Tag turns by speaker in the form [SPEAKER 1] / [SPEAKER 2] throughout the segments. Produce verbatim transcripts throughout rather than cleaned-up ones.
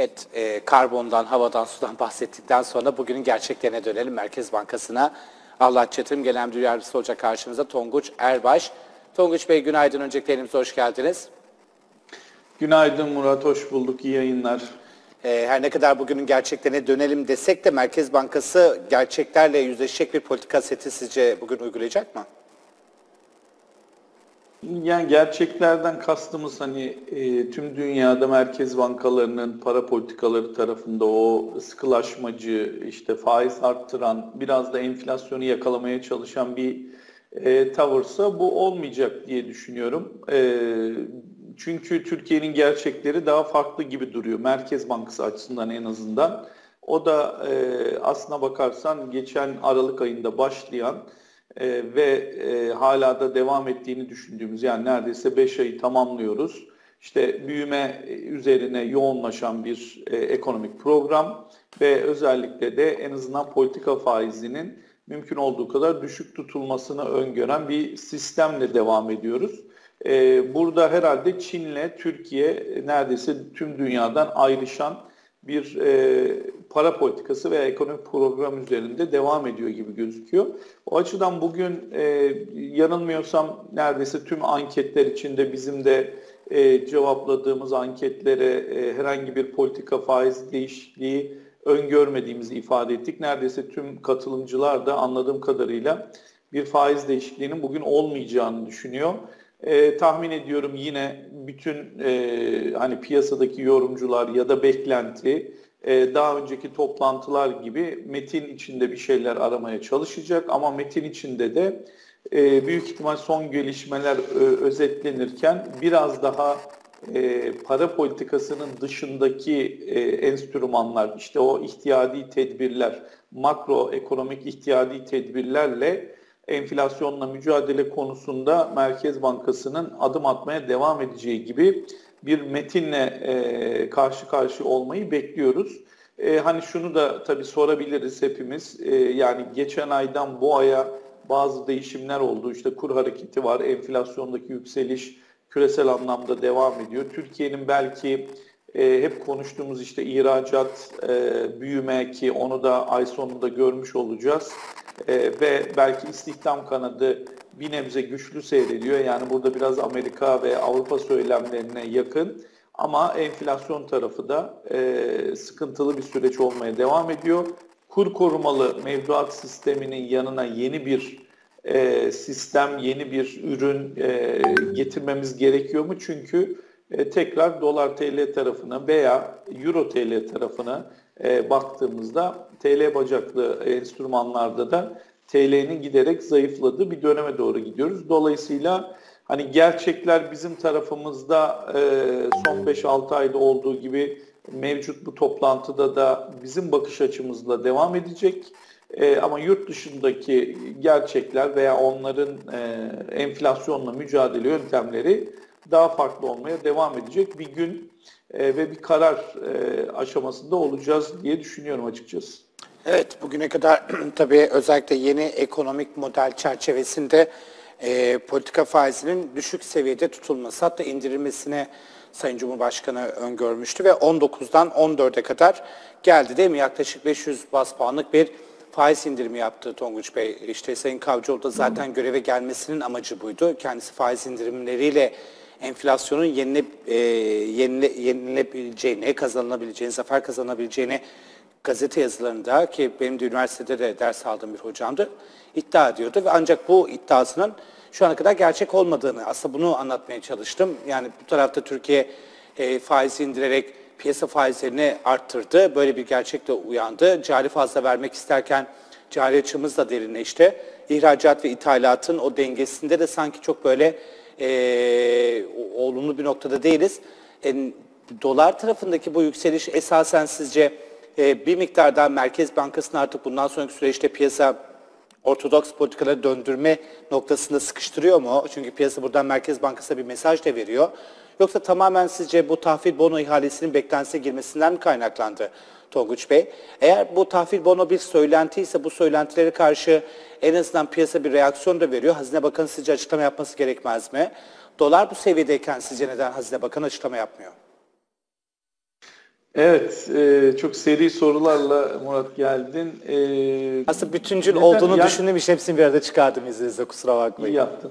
[SPEAKER 1] Evet, e, karbondan, havadan, sudan bahsettikten sonra bugünün gerçeklerine dönelim. Merkez Bankası'na Ahlat Yatırım Genel Müdür Yardımcısı olacak karşımızda Tonguç Erbaş. Tonguç Bey günaydın, öncelikle elimize hoş geldiniz.
[SPEAKER 2] Günaydın Murat, hoş bulduk, iyi yayınlar.
[SPEAKER 1] E, her ne kadar bugünün gerçeklerine dönelim desek de Merkez Bankası gerçeklerle yüzleşecek bir politika seti sizce bugün uygulayacak mı?
[SPEAKER 2] Yani gerçeklerden kastımız hani e, tüm dünyada merkez bankalarının para politikaları tarafında o sıkılaşmacı, işte faiz arttıran, biraz da enflasyonu yakalamaya çalışan bir e, tavırsa bu olmayacak diye düşünüyorum. E, çünkü Türkiye'nin gerçekleri daha farklı gibi duruyor. Merkez Bankası açısından en azından. O da e, aslına bakarsan geçen Aralık ayında başlayan Ee, ve e, hala da devam ettiğini düşündüğümüz, yani neredeyse beş ayı tamamlıyoruz. İşte büyüme üzerine yoğunlaşan bir e, ekonomik program ve özellikle de en azından politika faizinin mümkün olduğu kadar düşük tutulmasını öngören bir sistemle devam ediyoruz. E, burada herhalde Çin'le Türkiye neredeyse tüm dünyadan ayrışan bir e, para politikası veya ekonomik program üzerinde devam ediyor gibi gözüküyor. O açıdan bugün e, yanılmıyorsam neredeyse tüm anketler içinde bizim de e, cevapladığımız anketlere e, herhangi bir politika faiz değişikliği öngörmediğimizi ifade ettik. Neredeyse tüm katılımcılar da anladığım kadarıyla bir faiz değişikliğinin bugün olmayacağını düşünüyor. E, tahmin ediyorum yine bütün e, hani piyasadaki yorumcular ya da beklenti e, daha önceki toplantılar gibi metin içinde bir şeyler aramaya çalışacak ama metin içinde de e, büyük ihtimal son gelişmeler e, özetlenirken biraz daha e, para politikasının dışındaki e, enstrümanlar, işte o ihtiyadi tedbirler, makroekonomik ihtiyadi tedbirlerle enflasyonla mücadele konusunda Merkez Bankası'nın adım atmaya devam edeceği gibi bir metinle e, karşı karşıya olmayı bekliyoruz. E, hani şunu da tabii sorabiliriz hepimiz. E, yani geçen aydan bu aya bazı değişimler oldu. İşte kur hareketi var, enflasyondaki yükseliş küresel anlamda devam ediyor. Türkiye'nin belki e, hep konuştuğumuz işte ihracat, e, büyüme, ki onu da ay sonunda görmüş olacağız. Ee, ve belki istihdam kanadı bir nebze güçlü seyrediyor. Yani burada biraz Amerika ve Avrupa söylemlerine yakın. Ama enflasyon tarafı da e, sıkıntılı bir süreç olmaya devam ediyor. Kur korumalı mevduat sisteminin yanına yeni bir e, sistem, yeni bir ürün e, getirmemiz gerekiyor mu? Çünkü e, tekrar dolar T L tarafına veya euro T L tarafına e, baktığımızda T L bacaklı enstrümanlarda da T L'nin giderek zayıfladığı bir döneme doğru gidiyoruz. Dolayısıyla hani gerçekler bizim tarafımızda e, son beş altı ayda olduğu gibi mevcut bu toplantıda da bizim bakış açımızla devam edecek. E, ama yurt dışındaki gerçekler veya onların e, enflasyonla mücadele yöntemleri daha farklı olmaya devam edecek. Bir gün e, ve bir karar e, aşamasında olacağız diye düşünüyorum açıkçası.
[SPEAKER 1] Evet, bugüne kadar tabii özellikle yeni ekonomik model çerçevesinde e, politika faizinin düşük seviyede tutulması, hatta indirilmesine Sayın Cumhurbaşkanı öngörmüştü ve on dokuzdan on dörde kadar geldi değil mi? Yaklaşık beş yüz baz puanlık bir faiz indirimi yaptı Tonguç Bey. İşte Sayın Kavcıoğlu da zaten göreve gelmesinin amacı buydu. Kendisi faiz indirimleriyle enflasyonun yenile, e, yenile, yenilebileceğini, kazanılabileceğini, zafer kazanabileceğini gazete yazılarında, ki benim de üniversitede de ders aldığım bir hocamdı, iddia ediyordu ve ancak bu iddiasının şu ana kadar gerçek olmadığını, aslında bunu anlatmaya çalıştım. Yani bu tarafta Türkiye e, faizi indirerek piyasa faizlerini arttırdı. Böyle bir gerçekle uyandı. Cari fazla vermek isterken cari açığımız da derinleşti. İhracat ve ithalatın o dengesinde de sanki çok böyle e, olumlu bir noktada değiliz. E, dolar tarafındaki bu yükseliş esasen sizce e, bir miktar daha Merkez Bankası'nı artık bundan sonraki süreçte piyasa ortodoks politikaları döndürme noktasında sıkıştırıyor mu? Çünkü piyasa buradan Merkez Bankası'na bir mesaj da veriyor. Yoksa tamamen sizce bu tahvil bono ihalesinin beklentisine girmesinden mi kaynaklandı Tonguç Bey? Eğer bu tahvil bono bir söylentiyse bu söylentilere karşı en azından piyasa bir reaksiyon da veriyor. Hazine Bakanı sizce açıklama yapması gerekmez mi? Dolar bu seviyedeyken sizce neden Hazine Bakanı açıklama yapmıyor?
[SPEAKER 2] Evet, e, çok seri sorularla Murat geldin. E,
[SPEAKER 1] Aslında bütüncül
[SPEAKER 2] neden?
[SPEAKER 1] olduğunu
[SPEAKER 2] Yani,
[SPEAKER 1] düşündüm. İşte hepsini bir arada çıkardım izninizle. Kusura
[SPEAKER 2] iyi
[SPEAKER 1] bakmayın.
[SPEAKER 2] yaptın.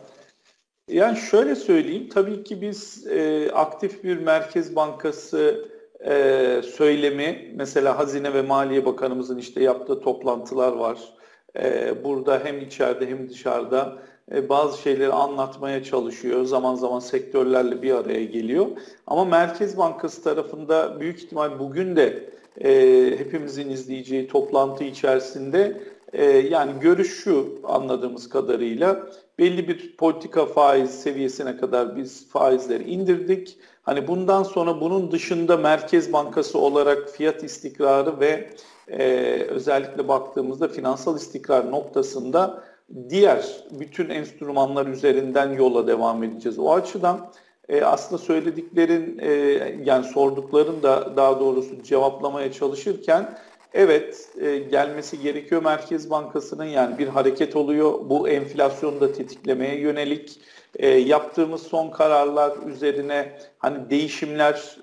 [SPEAKER 2] Yani şöyle söyleyeyim, tabii ki biz e, aktif bir Merkez Bankası e, söylemi, mesela Hazine ve Maliye Bakanımızın işte yaptığı toplantılar var. E, burada hem içeride hem dışarıda e, bazı şeyleri anlatmaya çalışıyor. Zaman zaman sektörlerle bir araya geliyor. Ama Merkez Bankası tarafında büyük ihtimal bugün de e, hepimizin izleyeceği toplantı içerisinde e, yani görüş şu anladığımız kadarıyla belli bir politika faiz seviyesine kadar biz faizleri indirdik. Hani bundan sonra bunun dışında Merkez Bankası olarak fiyat istikrarı ve e, özellikle baktığımızda finansal istikrar noktasında diğer bütün enstrümanlar üzerinden yola devam edeceğiz. O açıdan e, aslında söylediklerin e, yani sordukların da daha doğrusu cevaplamaya çalışırken evet, e, gelmesi gerekiyor Merkez Bankası'nın, yani bir hareket oluyor. Bu enflasyonu da tetiklemeye yönelik e, yaptığımız son kararlar üzerine hani değişimler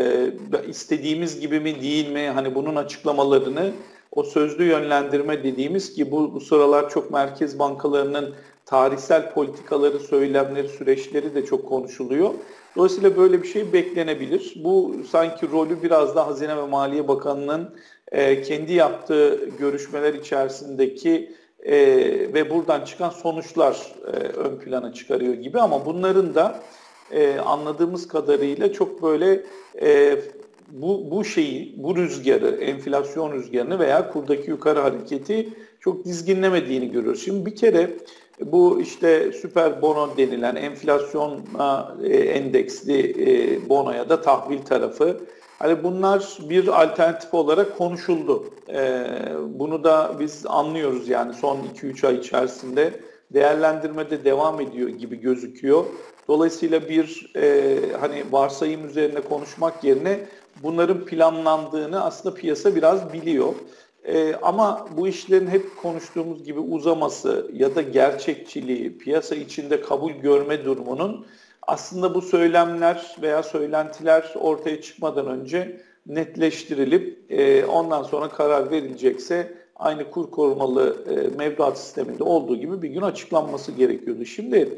[SPEAKER 2] e, istediğimiz gibi mi değil mi? Hani bunun açıklamalarını o sözlü yönlendirme dediğimiz ki bu, bu sıralar çok merkez bankalarının tarihsel politikaları, söylemleri, süreçleri de çok konuşuluyor. Dolayısıyla böyle bir şey beklenebilir. Bu sanki rolü biraz da Hazine ve Maliye Bakanı'nın e, kendi yaptığı görüşmeler içerisindeki e, ve buradan çıkan sonuçlar e, ön plana çıkarıyor gibi, ama bunların da e, anladığımız kadarıyla çok böyle e, bu, bu şeyi, bu rüzgarı, enflasyon rüzgarını veya kurdaki yukarı hareketi çok dizginlemediğini görüyoruz. Şimdi bir kere bu işte süper bono denilen enflasyona e, endeksli e, bonoya da tahvil tarafı, hani bunlar bir alternatif olarak konuşuldu. E, bunu da biz anlıyoruz, yani son iki üç ay içerisinde değerlendirmede devam ediyor gibi gözüküyor. Dolayısıyla bir e, hani varsayım üzerine konuşmak yerine bunların planlandığını aslında piyasa biraz biliyor. Ee, ama bu işlerin hep konuştuğumuz gibi uzaması ya da gerçekçiliği, piyasa içinde kabul görme durumunun aslında bu söylemler veya söylentiler ortaya çıkmadan önce netleştirilip e, ondan sonra karar verilecekse aynı kur korumalı e, mevduat sisteminde olduğu gibi bir gün açıklanması gerekiyordu. Şimdi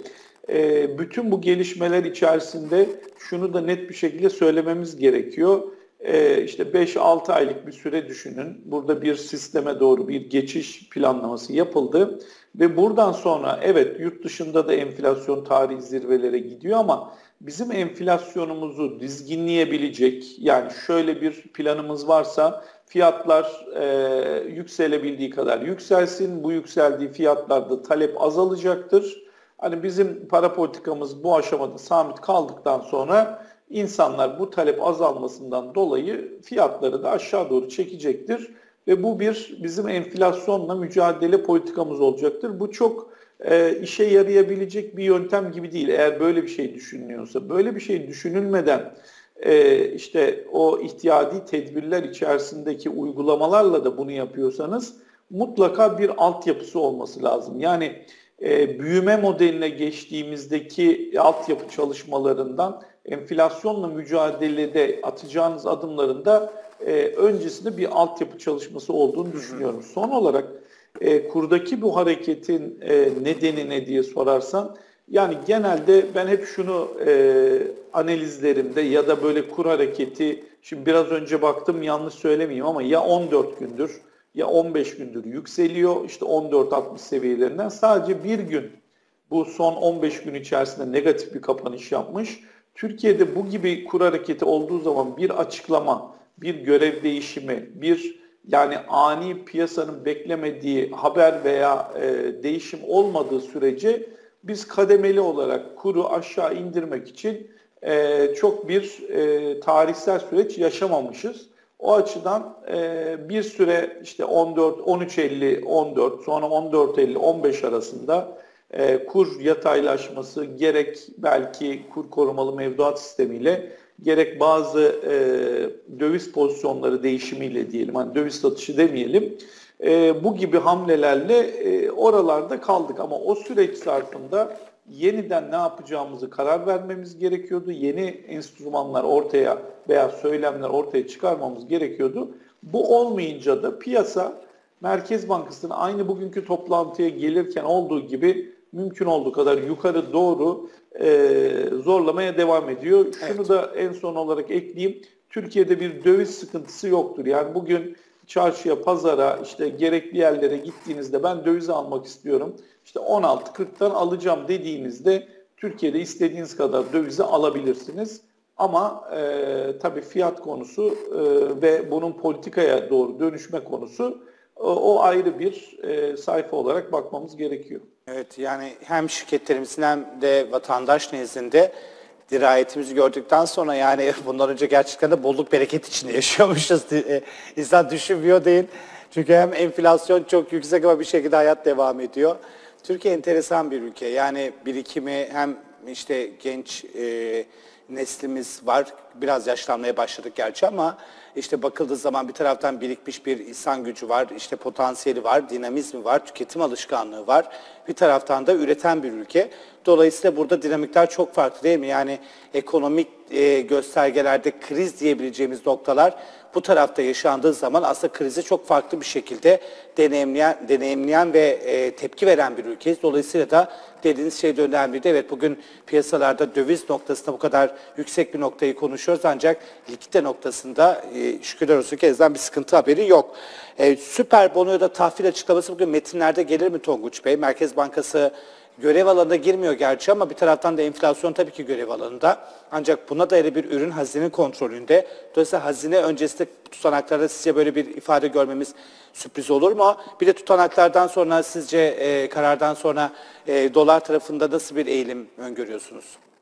[SPEAKER 2] e, bütün bu gelişmeler içerisinde şunu da net bir şekilde söylememiz gerekiyor. Ee, işte beş altı aylık bir süre düşünün. Burada bir sisteme doğru bir geçiş planlaması yapıldı. Ve buradan sonra evet, yurt dışında da enflasyon tarihi zirvelere gidiyor, ama bizim enflasyonumuzu dizginleyebilecek, yani şöyle bir planımız varsa fiyatlar e, yükselebildiği kadar yükselsin. Bu yükseldiği fiyatlarda talep azalacaktır. Hani bizim para politikamız bu aşamada sabit kaldıktan sonra İnsanlar bu talep azalmasından dolayı fiyatları da aşağı doğru çekecektir ve bu bir bizim enflasyonla mücadele politikamız olacaktır. Bu çok e, işe yarayabilecek bir yöntem gibi değil eğer böyle bir şey düşünülüyorsa. Böyle bir şey düşünülmeden e, işte o ihtiyadi tedbirler içerisindeki uygulamalarla da bunu yapıyorsanız mutlaka bir altyapısı olması lazım. Yani e, büyüme modeline geçtiğimizdeki altyapı çalışmalarından enflasyonla mücadelede atacağınız adımların da e, öncesinde bir altyapı çalışması olduğunu düşünüyorum. Son olarak e, kurdaki bu hareketin e, nedeni ne diye sorarsan, yani genelde ben hep şunu e, analizlerimde ya da böyle kur hareketi, şimdi biraz önce baktım yanlış söylemeyeyim ama ya on dört gündür ya on beş gündür yükseliyor, işte on dört altmış seviyelerinden sadece bir gün bu son on beş gün içerisinde negatif bir kapanış yapmış. Türkiye'de bu gibi kur hareketi olduğu zaman bir açıklama, bir görev değişimi, bir yani ani piyasanın beklemediği haber veya e, değişim olmadığı sürece biz kademeli olarak kuru aşağı indirmek için e, çok bir e, tarihsel süreç yaşamamışız. O açıdan e, bir süre işte on dört, on üç elli, on dört, sonra on dört elli, on beş arasında e, kur yataylaşması gerek belki kur korumalı mevduat sistemiyle gerek bazı e, döviz pozisyonları değişimiyle diyelim, hani döviz satışı demeyelim, e, bu gibi hamlelerle e, oralarda kaldık. Ama o süreç zarfında yeniden ne yapacağımızı karar vermemiz gerekiyordu. Yeni enstrümanlar ortaya veya söylemler ortaya çıkarmamız gerekiyordu. Bu olmayınca da piyasa Merkez Bankası'nın aynı bugünkü toplantıya gelirken olduğu gibi mümkün olduğu kadar yukarı doğru e, zorlamaya devam ediyor. Şunu
[SPEAKER 1] Evet.
[SPEAKER 2] da en son olarak ekleyeyim. Türkiye'de bir döviz sıkıntısı yoktur. Yani bugün çarşıya, pazara, işte gerekli yerlere gittiğinizde ben döviz almak istiyorum, İşte on altı kırktan alacağım dediğinizde Türkiye'de istediğiniz kadar dövizi alabilirsiniz. Ama e, tabii fiyat konusu e, ve bunun politikaya doğru dönüşme konusu o, o ayrı bir e, sayfa olarak bakmamız gerekiyor.
[SPEAKER 1] Evet, yani hem şirketlerimizin hem de vatandaş nezdinde dirayetimizi gördükten sonra yani bundan önce gerçekten de bolluk bereket içinde yaşıyormuşuz. E, İnsan düşünmüyor değil. Çünkü hem enflasyon çok yüksek ama bir şekilde hayat devam ediyor. Türkiye enteresan bir ülke. Yani birikimi hem işte genç e, neslimiz var. Biraz yaşlanmaya başladık gerçi ama işte bakıldığı zaman bir taraftan birikmiş bir insan gücü var, işte potansiyeli var, dinamizmi var, tüketim alışkanlığı var. Bir taraftan da üreten bir ülke. Dolayısıyla burada dinamikler çok farklı değil mi? Yani ekonomik e, göstergelerde kriz diyebileceğimiz noktalar bu tarafta yaşandığı zaman aslında krizi çok farklı bir şekilde deneyimleyen, deneyimleyen ve e, tepki veren bir ülkeyiz. Dolayısıyla da dediğiniz şey de önemli. Evet, bugün piyasalarda döviz noktasında bu kadar yüksek bir noktayı konuşuyoruz ancak likidite noktasında e, şükürler olsun ki ezden bir sıkıntı haberi yok. E, süper bonoya da tahvil açıklaması bugün metinlerde gelir mi Tonguç Bey? Merkez Bankası görev alanına girmiyor gerçi ama bir taraftan da enflasyon tabii ki görev alanında. Ancak buna dayalı bir ürün hazine kontrolünde. Dolayısıyla hazine öncesinde tutanaklarda sizce böyle bir ifade görmemiz sürpriz olur mu? Bir de tutanaklardan sonra sizce e, karardan sonra e, dolar tarafında nasıl bir eğilim öngörüyorsunuz?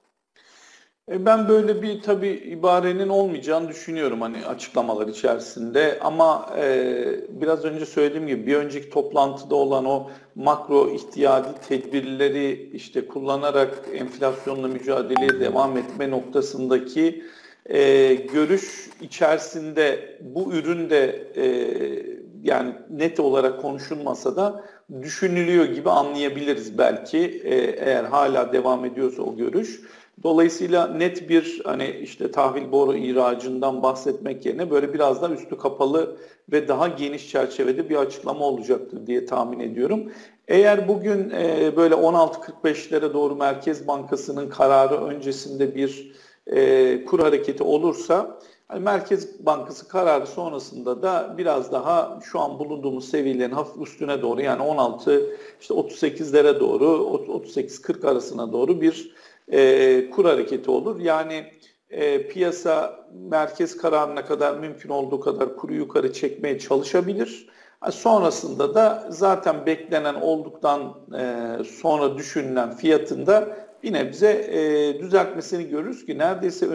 [SPEAKER 2] Ben böyle bir tabii ibarenin olmayacağını düşünüyorum hani açıklamalar içerisinde ama e, biraz önce söylediğim gibi bir önceki toplantıda olan o makro ihtiyadi tedbirleri işte kullanarak enflasyonla mücadeleye devam etme noktasındaki e, görüş içerisinde bu ürün de e, yani net olarak konuşulmasa da düşünülüyor gibi anlayabiliriz belki e, eğer hala devam ediyorsa o görüş. Dolayısıyla net bir hani işte tahvil boru ihracından bahsetmek yerine böyle biraz daha üstü kapalı ve daha geniş çerçevede bir açıklama olacaktır diye tahmin ediyorum. Eğer bugün e, böyle on altı kırk beşlere doğru Merkez Bankası'nın kararı öncesinde bir e, kur hareketi olursa hani Merkez Bankası kararı sonrasında da biraz daha şu an bulunduğumuz seviyelerin hafif üstüne doğru yani on altı işte otuz sekizlere doğru otuz sekiz kırk arasına doğru bir E, kur hareketi olur. Yani e, piyasa merkez kararına kadar mümkün olduğu kadar kuru yukarı çekmeye çalışabilir. Sonrasında da zaten beklenen olduktan e, sonra düşünülen fiyatında bir nebze e, düzeltmesini görürüz ki neredeyse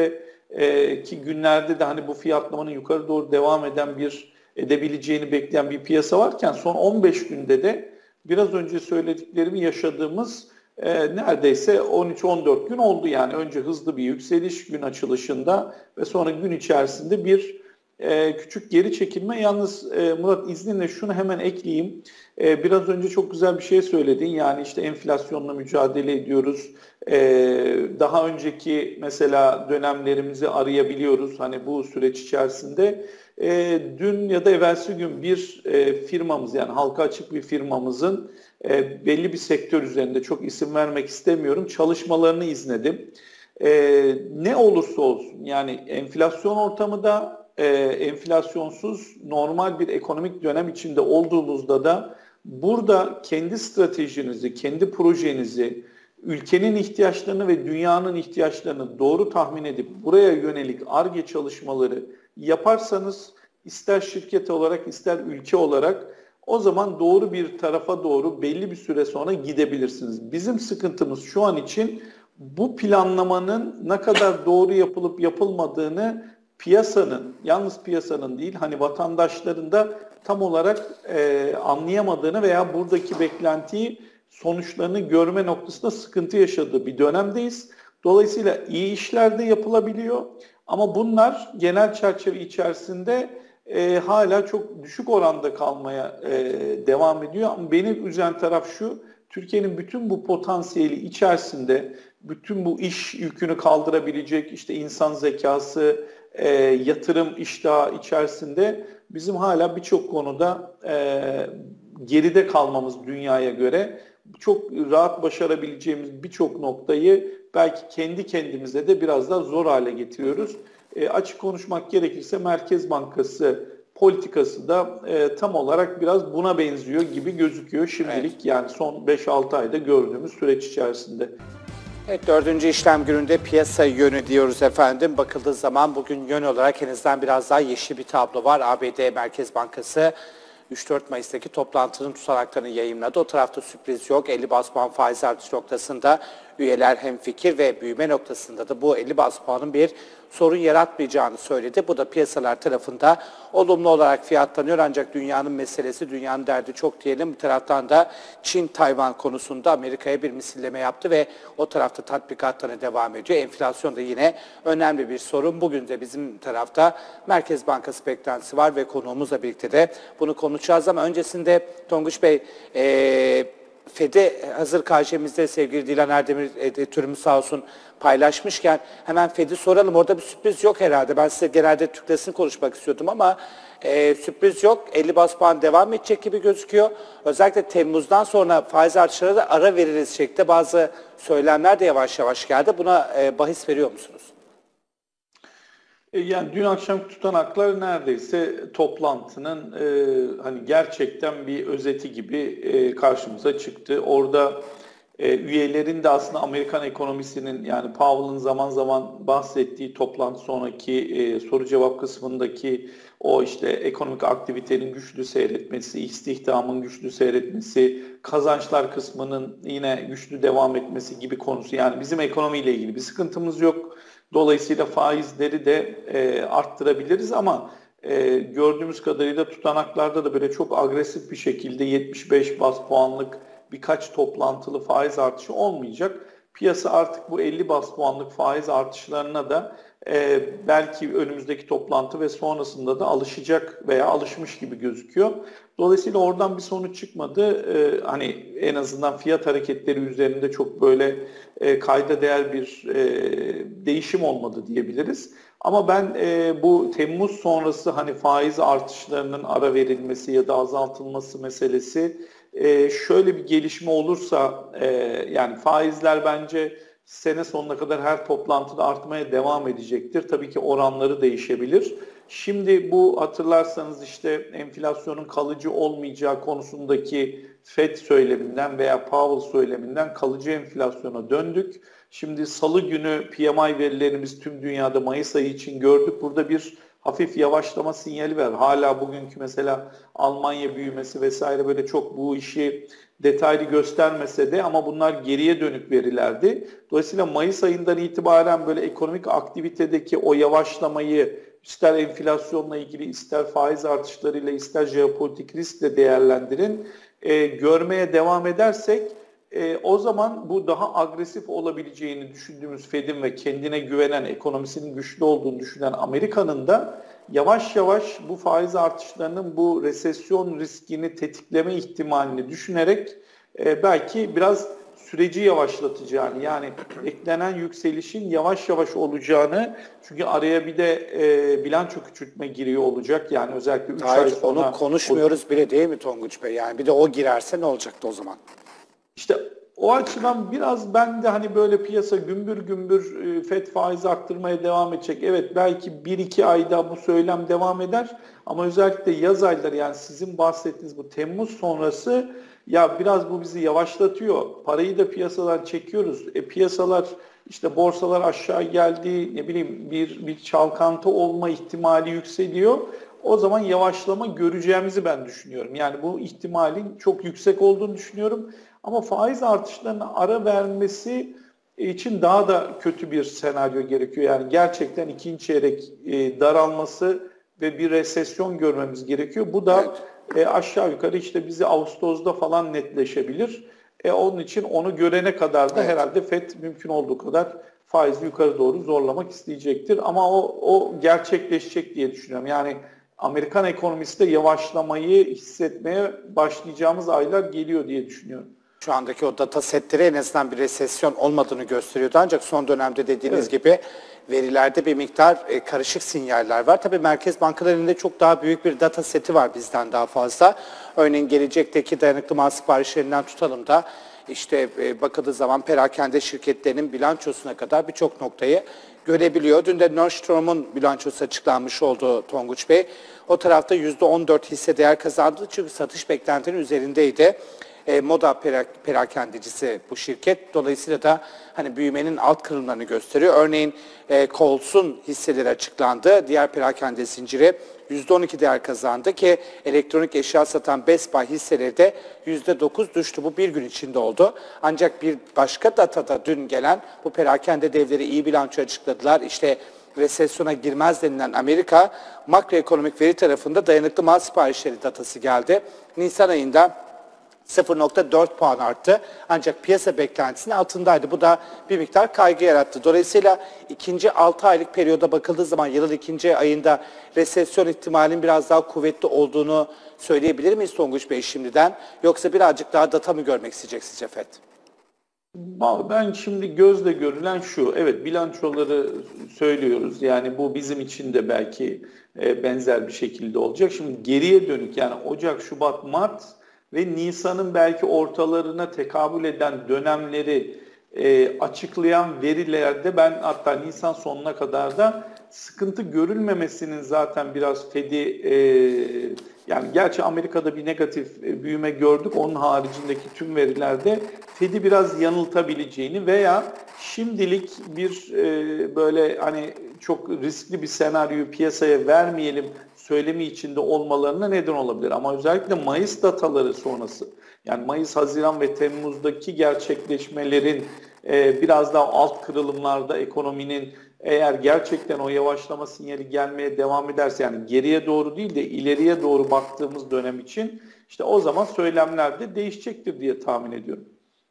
[SPEAKER 2] önümüzdeki günlerde de hani bu fiyatlamanın yukarı doğru devam eden bir edebileceğini bekleyen bir piyasa varken son on beş günde de biraz önce söylediklerimi yaşadığımız E, neredeyse on üç on dört gün oldu yani önce hızlı bir yükseliş gün açılışında ve sonra gün içerisinde bir e, küçük geri çekilme. Yalnız e, Murat izninle şunu hemen ekleyeyim. E, biraz önce çok güzel bir şey söyledin yani işte enflasyonla mücadele ediyoruz. E, daha önceki mesela dönemlerimizi arayabiliyoruz hani bu süreç içerisinde. E, dün ya da evvelsi gün bir e, firmamız yani halka açık bir firmamızın e, belli bir sektör üzerinde çok isim vermek istemiyorum çalışmalarını izledim. E, ne olursa olsun yani enflasyon ortamı da e, enflasyonsuz normal bir ekonomik dönem içinde olduğumuzda da burada kendi stratejinizi, kendi projenizi, ülkenin ihtiyaçlarını ve dünyanın ihtiyaçlarını doğru tahmin edip buraya yönelik Ar-Ge çalışmaları yaparsanız ister şirket olarak ister ülke olarak o zaman doğru bir tarafa doğru belli bir süre sonra gidebilirsiniz. Bizim sıkıntımız şu an için bu planlamanın ne kadar doğru yapılıp yapılmadığını piyasanın, yalnız piyasanın değil hani vatandaşların da tam olarak e, anlayamadığını veya buradaki beklentiyi sonuçlarını görme noktasında sıkıntı yaşadığı bir dönemdeyiz. Dolayısıyla iyi işler de yapılabiliyor ama bunlar genel çerçeve içerisinde e, hala çok düşük oranda kalmaya e, devam ediyor. Ama beni üzen taraf şu, Türkiye'nin bütün bu potansiyeli içerisinde bütün bu iş yükünü kaldırabilecek işte insan zekası, e, yatırım iştahı içerisinde bizim hala birçok konuda e, geride kalmamız dünyaya göre çok rahat başarabileceğimiz birçok noktayı belki kendi kendimize de biraz daha zor hale getiriyoruz. E, açık konuşmak gerekirse Merkez Bankası politikası da e, tam olarak biraz buna benziyor gibi gözüküyor şimdilik. Evet. Yani son beş altı ayda gördüğümüz süreç içerisinde.
[SPEAKER 1] Evet, dördüncü işlem gününde piyasa yönü diyoruz efendim. Bakıldığı zaman bugün yön olarak henüzden biraz daha yeşil bir tablo var. A B D Merkez Bankası üç dört Mayıs'taki toplantının tutanaklarını yayımladı. O tarafta sürpriz yok. elli baz puan faiz artış noktasında üyeler hemfikir ve büyüme noktasında da bu elli baz puanın bir sorun yaratmayacağını söyledi. Bu da piyasalar tarafında olumlu olarak fiyatlanıyor. Ancak dünyanın meselesi, dünyanın derdi çok diyelim. Bir taraftan da Çin-Tayvan konusunda Amerika'ya bir misilleme yaptı ve o tarafta tatbikatlarına devam ediyor. Enflasyon da yine önemli bir sorun. Bugün de bizim tarafta Merkez Bankası beklentisi var ve konuğumuzla birlikte de bunu konuşacağız. Ama öncesinde Tonguç Bey, ee, Fed'i hazır karşımızda sevgili Dilan Erdemir editörümüz sağ olsun paylaşmışken hemen Fed'i soralım. Orada bir sürpriz yok herhalde. Ben size genelde Türk'lesini konuşmak istiyordum ama e, sürpriz yok. elli baz puan devam edecek gibi gözüküyor. Özellikle Temmuz'dan sonra faiz artışları da ara veririz şeklinde bazı söylemler de yavaş yavaş geldi. Buna e, bahis veriyor musunuz?
[SPEAKER 2] Yani dün akşamki tutanaklar neredeyse toplantının e, hani gerçekten bir özeti gibi e, karşımıza çıktı. Orada e, üyelerin de aslında Amerikan ekonomisinin yani Powell'ın zaman zaman bahsettiği toplantı sonraki e, soru cevap kısmındaki o işte ekonomik aktivitenin güçlü seyretmesi, istihdamın güçlü seyretmesi, kazançlar kısmının yine güçlü devam etmesi gibi konusu. Yani bizim ekonomiyle ilgili bir sıkıntımız yok. Dolayısıyla faizleri de e, arttırabiliriz ama e, gördüğümüz kadarıyla tutanaklarda da böyle çok agresif bir şekilde yetmiş beş baz puanlık birkaç toplantılı faiz artışı olmayacak. Piyasa artık bu elli baz puanlık faiz artışlarına da e, belki önümüzdeki toplantı ve sonrasında da alışacak veya alışmış gibi gözüküyor. Dolayısıyla oradan bir sonuç çıkmadı. Ee, hani en azından fiyat hareketleri üzerinde çok böyle e, kayda değer bir e, değişim olmadı diyebiliriz. Ama ben e, bu Temmuz sonrası hani faiz artışlarının ara verilmesi ya da azaltılması meselesi e, şöyle bir gelişme olursa e, yani faizler bence sene sonuna kadar her toplantıda artmaya devam edecektir. Tabii ki oranları değişebilir. Şimdi bu hatırlarsanız işte enflasyonun kalıcı olmayacağı konusundaki Fed söyleminden veya Powell söyleminden kalıcı enflasyona döndük. Şimdi salı günü P M I verilerimiz tüm dünyada Mayıs ayı için gördük. Burada bir hafif yavaşlama sinyali var. Hala bugünkü mesela Almanya büyümesi vesaire böyle çok bu işi detaylı göstermese de ama bunlar geriye dönük verilerdi. Dolayısıyla Mayıs ayından itibaren böyle ekonomik aktivitedeki o yavaşlamayı ister enflasyonla ilgili, ister faiz artışlarıyla, ister jeopolitik riskle değerlendirin. E, görmeye devam edersek e, o zaman bu daha agresif olabileceğini düşündüğümüz Fed'in ve kendine güvenen, ekonomisinin güçlü olduğunu düşünen Amerika'nın da yavaş yavaş bu faiz artışlarının bu resesyon riskini tetikleme ihtimalini düşünerek e, belki biraz süreci yavaşlatacağını yani beklenen yükselişin yavaş yavaş olacağını çünkü araya bir de e, bilanço küçültme giriyor olacak yani özellikle üç ay sonra.
[SPEAKER 1] Onu konuşmuyoruz o, bile değil mi Tonguç Bey? Yani bir de o girerse ne olacaktı o zaman?
[SPEAKER 2] İşte o açıdan biraz ben de hani böyle piyasa gümbür gümbür e, Fed faiz arttırmaya devam edecek. Evet belki bir iki ayda bu söylem devam eder ama özellikle yaz ayları yani sizin bahsettiğiniz bu Temmuz sonrası ya biraz bu bizi yavaşlatıyor. Parayı da piyasadan çekiyoruz. E, piyasalar işte borsalar aşağı geldi ne bileyim bir, bir çalkantı olma ihtimali yükseliyor. O zaman yavaşlama göreceğimizi ben düşünüyorum. Yani bu ihtimalin çok yüksek olduğunu düşünüyorum. Ama faiz artışlarına ara vermesi için daha da kötü bir senaryo gerekiyor. Yani gerçekten ikinci çeyrek e, daralması ve bir resesyon görmemiz gerekiyor. Bu da evet. e, aşağı yukarı işte bizi Ağustos'ta falan netleşebilir. E, onun için onu görene kadar da evet. herhalde Fed mümkün olduğu kadar faizi yukarı doğru zorlamak isteyecektir. Ama o, o gerçekleşecek diye düşünüyorum. Yani Amerikan ekonomisi de yavaşlamayı hissetmeye başlayacağımız aylar geliyor diye düşünüyorum.
[SPEAKER 1] Şu andaki o data setleri en azından bir resesyon olmadığını gösteriyordu. Ancak son dönemde dediğiniz
[SPEAKER 2] Evet.
[SPEAKER 1] gibi verilerde bir miktar e, karışık sinyaller var. Tabii merkez bankalarında çok daha büyük bir data seti var bizden daha fazla. Örneğin gelecekteki dayanıklı mal siparişlerinden tutalım da işte e, bakıldığı zaman perakende şirketlerinin bilançosuna kadar birçok noktayı görebiliyor. Dün de Nordstrom'un bilançosu açıklanmış oldu Tonguç Bey. O tarafta yüzde on dört hisse değer kazandı çünkü satış beklentinin üzerindeydi. E, moda perak, perakendecisi bu şirket. Dolayısıyla da hani büyümenin alt kırılımlarını gösteriyor. Örneğin e, Coles'un hisseleri açıklandı. Diğer perakende zinciri yüzde on iki değer kazandı ki elektronik eşya satan Best Buy hisseleri de yüzde dokuz düştü. Bu bir gün içinde oldu. Ancak bir başka datada dün gelen bu perakende devleri iyi bilanço açıkladılar. İşte resesyona girmez denilen Amerika makroekonomik veri tarafında dayanıklı mal siparişleri datası geldi. Nisan ayında sıfır nokta dört puan arttı. Ancak piyasa beklentisinin altındaydı. Bu da bir miktar kaygı yarattı. Dolayısıyla ikinci altı aylık periyoda bakıldığı zaman yılın ikinci ayında resesyon ihtimalinin biraz daha kuvvetli olduğunu söyleyebilir miyiz Tonguç Bey şimdiden? Yoksa birazcık daha data mı görmek isteyecek sizce F E D?
[SPEAKER 2] Ben şimdi gözle görülen şu, evet bilançoları söylüyoruz. Yani bu bizim için de belki benzer bir şekilde olacak. Şimdi geriye dönük yani Ocak, Şubat, Mart ve Nisan'ın belki ortalarına tekabül eden dönemleri e, açıklayan verilerde ben hatta Nisan sonuna kadar da sıkıntı görülmemesinin zaten biraz F E D'i e, yani gerçi Amerika'da bir negatif e, büyüme gördük. Onun haricindeki tüm verilerde F E D'i biraz yanıltabileceğini veya şimdilik bir e, böyle hani çok riskli bir senaryoyu piyasaya vermeyelim söylemi içinde olmalarına neden olabilir. Ama özellikle Mayıs dataları sonrası yani Mayıs, Haziran ve Temmuz'daki gerçekleşmelerin e, biraz daha alt kırılımlarda ekonominin eğer gerçekten o yavaşlama sinyali gelmeye devam ederse yani geriye doğru değil de ileriye doğru baktığımız dönem için işte o zaman söylemler de değişecektir diye tahmin ediyorum.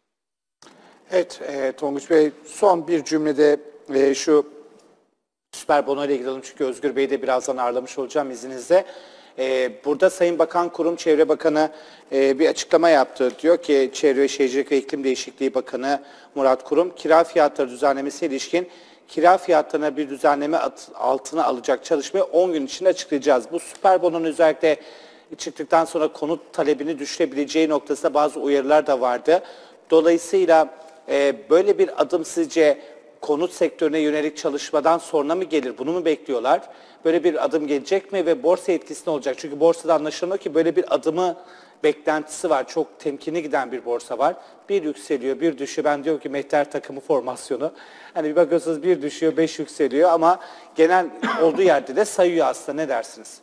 [SPEAKER 1] Evet e, Tonguç Bey son bir cümlede e, şu süper bono ile ilgili çünkü Özgür Bey'i de birazdan ağırlamış olacağım izninizle. Ee, burada Sayın Bakan Kurum Çevre Bakanı e, bir açıklama yaptı. Diyor ki Çevre Şehircilik ve İklim Değişikliği Bakanı Murat Kurum kira fiyatları düzenlemesine ilişkin kira fiyatlarına bir düzenleme altına alacak çalışmayı on gün içinde açıklayacağız. Bu süper bononun özellikle çıktıktan sonra konut talebini düşürebileceği noktasında bazı uyarılar da vardı. Dolayısıyla e, böyle bir adım sizce konut sektörüne yönelik çalışmadan sonra mı gelir? Bunu mu bekliyorlar? Böyle bir adım gelecek mi ve borsa etkisi ne olacak? Çünkü borsada anlaşılıyor ki böyle bir adımı beklentisi var. Çok temkinli giden bir borsa var. Bir yükseliyor, bir düşüyor. Ben diyorum ki mehter takımı formasyonu. Hani bir bakıyorsunuz bir düşüyor, beş yükseliyor ama genel olduğu yerde de sayıyor aslında. Ne dersiniz?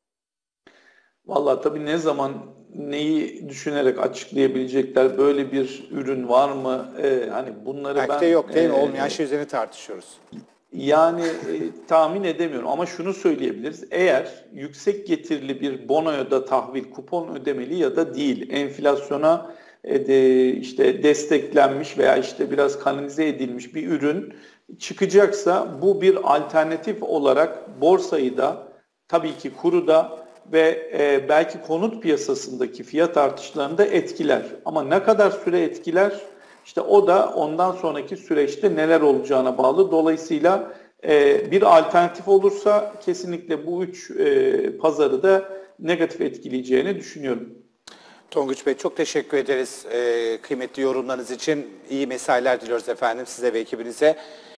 [SPEAKER 2] Vallahi tabii ne zaman neyi düşünerek açıklayabilecekler böyle bir ürün var mı? Ee, hani bunları
[SPEAKER 1] Belki
[SPEAKER 2] ben
[SPEAKER 1] de yok değil mi?
[SPEAKER 2] e,
[SPEAKER 1] Olmayan şey üzerine tartışıyoruz.
[SPEAKER 2] Yani e, tahmin edemiyorum ama şunu söyleyebiliriz. Eğer yüksek getirili bir bonoya da tahvil kupon ödemeli ya da değil, enflasyona e, de, işte desteklenmiş veya işte biraz kanalize edilmiş bir ürün çıkacaksa bu bir alternatif olarak borsayı da tabii ki kuru da ve e, belki konut piyasasındaki fiyat artışlarını da etkiler. Ama ne kadar süre etkiler? İşte o da ondan sonraki süreçte neler olacağına bağlı. Dolayısıyla e, bir alternatif olursa kesinlikle bu üç e, pazarı da negatif etkileyeceğini düşünüyorum.
[SPEAKER 1] Tonguç Bey çok teşekkür ederiz e, kıymetli yorumlarınız için. İyi mesailer diliyoruz efendim size ve ekibinize.